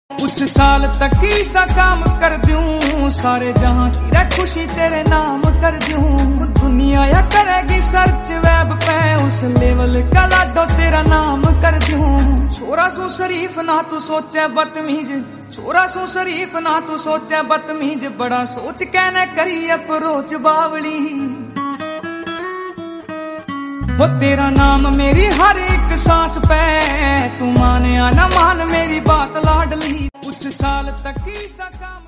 कुछ साल तक ही सा काम कर दूं, सारे जहां की रे खुशी तेरे नाम कर दूं। दुनिया या करेगी सर्च वेब पे, उस लेवल का लाडो तेरा नाम कर दूं। छोरा सू शरीफ ना तू सोचे बदतमीज, छोरा सू शरीफ ना तू सोचे बदतमीज, बड़ा सोच कहने करी अप्रोच बावली। हो तेरा नाम मेरी हर एक सांस पे, तू माने या ना मान मेरी बात लाडली। कुछ साल तक ही सा काम